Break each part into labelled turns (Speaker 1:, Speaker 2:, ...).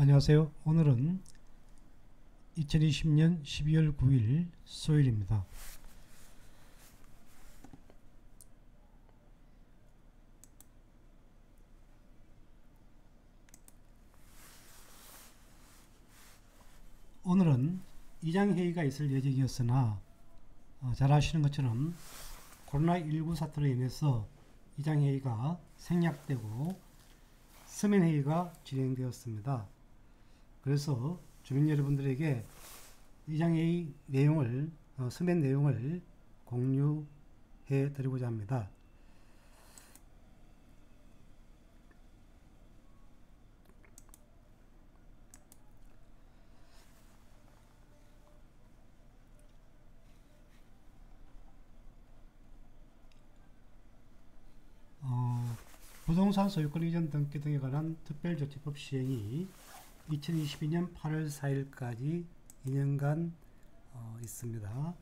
Speaker 1: 안녕하세요. 오늘은 2020년 12월 9일 수요일입니다. 오늘은 이장회의가 있을 예정이었으나 잘 아시는 것처럼 코로나19 사태로 인해서 이장회의가 생략되고 서면회의가 진행되었습니다. 그래서 주민 여러분들에게 이장회의 내용을 서면 내용을 공유해 드리고자 합니다. 부동산 소유권 이전 등기 등에 관한 특별조치법 시행이 2022년 8월 4일까지 2년간 있습니다.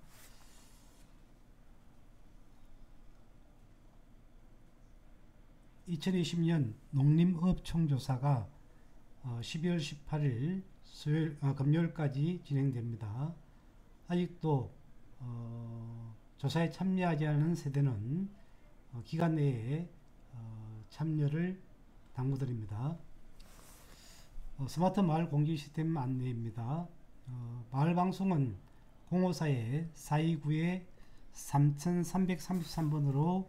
Speaker 1: (2020년) 농림업총조사가 12월 18일 금요일까지 진행됩니다. 아직도 조사에 참여하지 않은 세대는 기간 내에 참여를 당부드립니다. 스마트 마을 공지 시스템 안내입니다. 마을 방송은 054-429-3333번으로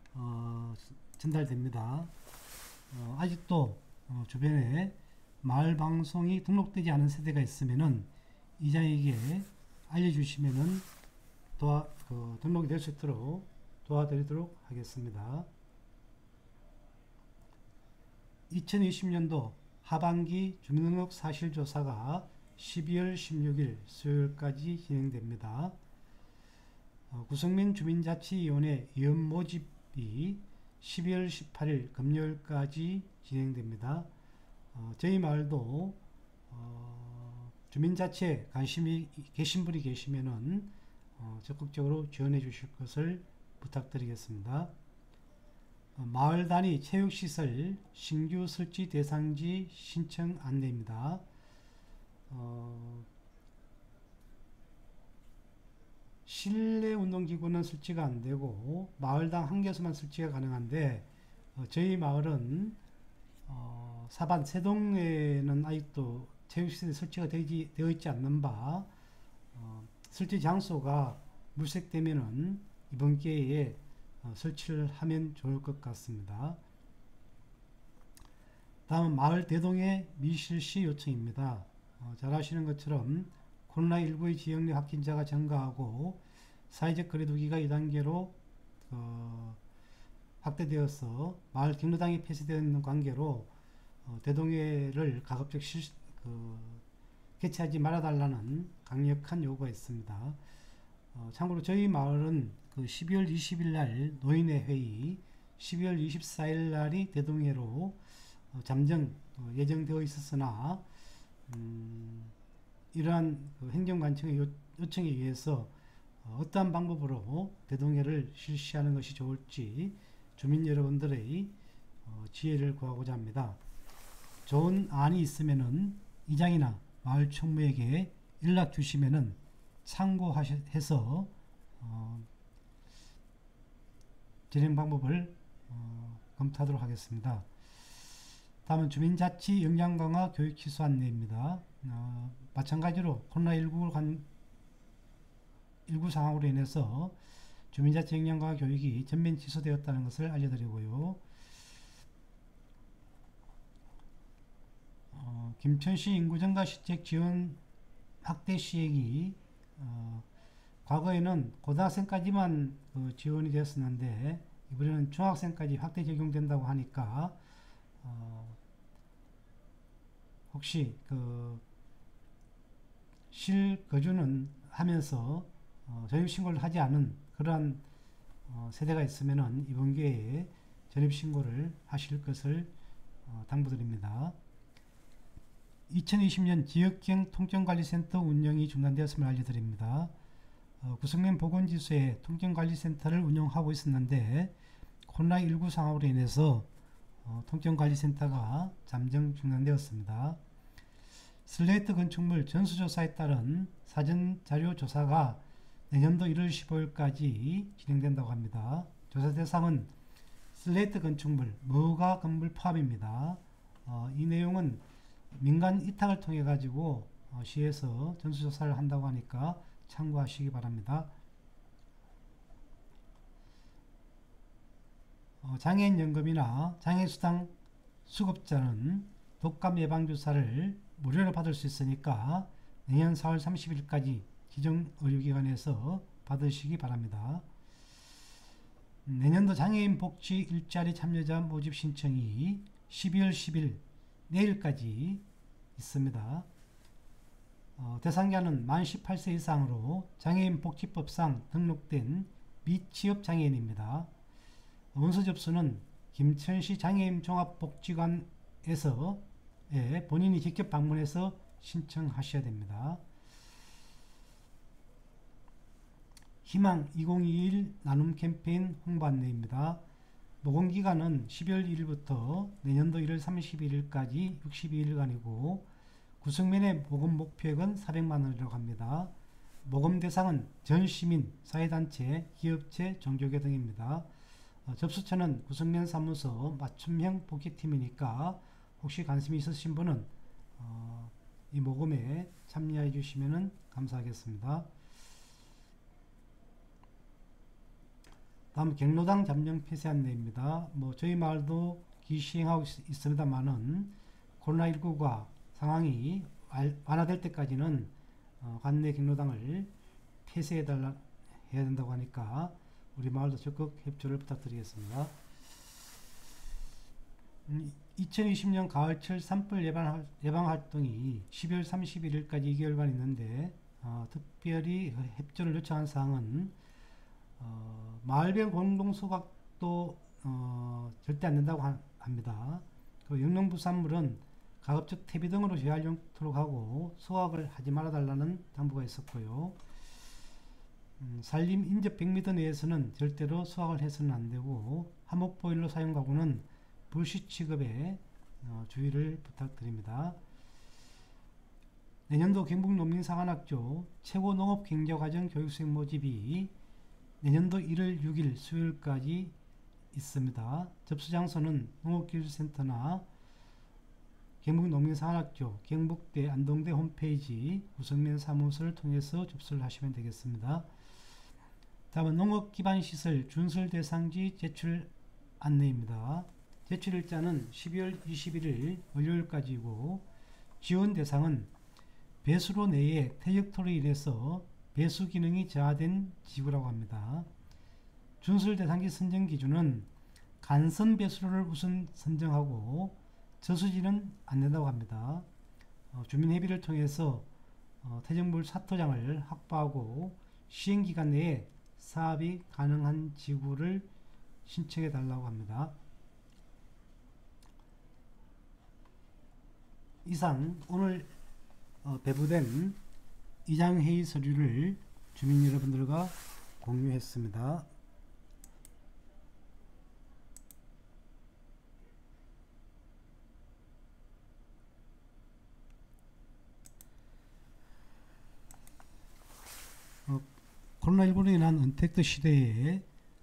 Speaker 1: 전달됩니다. 아직도 주변에 마을 방송이 등록되지 않은 세대가 있으면은 이장에게 알려주시면은 등록이 될 수 있도록 도와드리도록 하겠습니다. 2020년도 하반기 주민등록 사실조사가 12월 16일 수요일까지 진행됩니다. 구성민 주민자치위원회 위원 모집이 12월 18일 금요일까지 진행됩니다. 저희 마을도 주민자치에 관심이 계신 분이 계시면은 적극적으로 지원해 주실 것을 부탁드리겠습니다. 마을 단위 체육시설 신규 설치 대상지 신청 안내입니다. 실내 운동기구는 설치가 안되고 마을당 한 개소만 설치가 가능한데 저희 마을은 사반 세동에는 아직도 체육시설이 설치가 되어 있지 않는 바 설치 장소가 물색되면은 이번 기회에 설치를 하면 좋을 것 같습니다. 다음은 마을 대동의 미실시 요청입니다. 잘 아시는 것처럼 코로나19의 지역 내 확진자가 증가하고 사회적 거리두기가 2단계로 확대되어서 마을 경로당이 폐쇄되어 있는 관계로 대동회를 가급적 개최하지 말아달라는 강력한 요구가 있습니다. 참고로 저희 마을은 12월 20일 날 노인회 회의, 12월 24일 날이 대동회로 잠정 예정되어 있었으나 이러한 행정관청의 요청에 의해서 어떠한 방법으로 대동회를 실시하는 것이 좋을지 주민 여러분들의 지혜를 구하고자 합니다. 좋은 안이 있으면은 이장이나 마을 총무에게 연락 주시면은 참고해서 진행 방법을 검토하도록 하겠습니다. 다음은 주민자치 역량 강화 교육 취소 안내입니다. 마찬가지로 코로나19 상황으로 인해서 주민자치 역량 강화 교육이 전면 취소되었다는 것을 알려드리고요. 김천시 인구증가 시책 지원 확대 시행이 과거에는 고등학생까지만 지원이 되었었는데 이번에는 중학생까지 확대 적용된다고 하니까 혹시 실거주는 하면서 전입신고를 하지 않은 그러한 세대가 있으면은 이번 기회에 전입신고를 하실 것을 당부드립니다. 2020년 지역경 통정관리센터 운영이 중단되었음을 알려드립니다. 구성면 보건지수에 통정관리센터를 운영하고 있었는데 코로나19 상황으로 인해서 통정관리센터가 잠정 중단되었습니다. 슬레이트 건축물 전수조사에 따른 사전자료조사가 내년도 1월 15일까지 진행된다고 합니다. 조사 대상은 슬레이트 건축물, 무허가 건물 포함입니다. 이 내용은 민간 위탁을 통해 가지고 시에서 전수조사를 한다고 하니까 참고하시기 바랍니다. 장애인 연금이나 장애수당 수급자는 독감 예방주사를 무료로 받을 수 있으니까 내년 4월 30일까지 지정 의료기관에서 받으시기 바랍니다. 내년도 장애인 복지 일자리 참여자 모집 신청이 12월 10일 내일까지 있습니다. 대상자는 만 18세 이상으로 장애인 복지법상 등록된 미취업 장애인입니다. 원서 접수는 김천시 장애인 종합복지관에서 본인이 직접 방문해서 신청하셔야 됩니다. 희망 2021 나눔 캠페인 홍보 안내입니다. 모금기간은 12월 1일부터 내년도 1월 31일까지 62일간이고 구성면의 모금 목표액은 400만원이라고 합니다. 모금 대상은 전시민, 사회단체, 기업체, 종교계 등입니다. 접수처는 구성면 사무소 맞춤형 복지팀이니까 혹시 관심이 있으신 분은 이 모금에 참여해 주시면 감사하겠습니다. 다음 경로당 잠정 폐쇄 안내입니다. 저희 마을도 시행하고 있습니다만은 코로나19가 상황이 완화될 때까지는 관내 경로당을 폐쇄해 해야 된다고 하니까 우리 마을도 적극 협조를 부탁드리겠습니다. 2020년 가을철 산불 예방 활동이 12월 31일까지 2개월간 있는데 특별히 협조를 요청한 사항은 마을별 공동소각도 절대 안 된다고 합니다. 그 영농부산물은 가급적 퇴비 등으로 재활용토록 하고 소각을 하지 말아 달라는 당부가 있었고요. 산림 인접 100m 내에서는 절대로 소각을 해서는 안 되고 화목보일러 사용 가구는 불시 취급에 주의를 부탁드립니다. 내년도 경북농민사관학교 최고농업경제과정 교육수행 모집이 내년도 1월 6일 수요일까지 있습니다. 접수 장소는 농업기술센터나 경북농민사관학교 경북대 안동대 홈페이지 구성면 사무소를 통해서 접수를 하시면 되겠습니다. 다음은 농업기반시설 준설대상지 제출 안내입니다. 제출일자는 12월 21일 월요일까지이고 지원 대상은 배수로 내에 퇴적토로 인해서 배수 기능이 저하된 지구라고 합니다. 준설대상지 선정 기준은 간선 배수로를 우선 선정하고 저수지는 안 된다고 합니다. 주민협의를 통해서 퇴적물 사토장을 확보하고 시행기간 내에 사업이 가능한 지구를 신청해 달라고 합니다. 이상 오늘 배부된 이장회의 서류를 주민 여러분들과 공유했습니다. 코로나19로 인한 언택트 시대에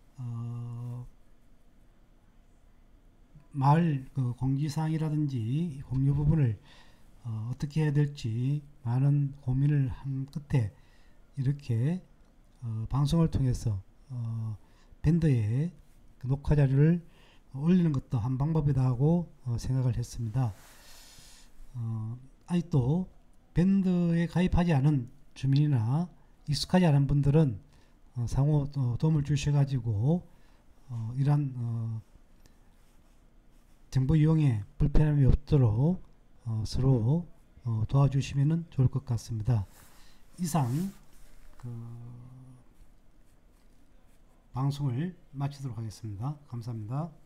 Speaker 1: 마을 공지사항이라든지 공유 부분을 어떻게 해야 될지 많은 고민을 한 끝에 이렇게 방송을 통해서 밴드에 녹화 자료를 올리는 것도 한 방법이다 하고 생각을 했습니다. 아직도 밴드에 가입하지 않은 주민이나 익숙하지 않은 분들은 상호 도움을 주셔가지고 이러한 정보 이용에 불편함이 없도록 서로 도와주시면 좋을 것 같습니다. 이상 방송을 마치도록 하겠습니다. 감사합니다.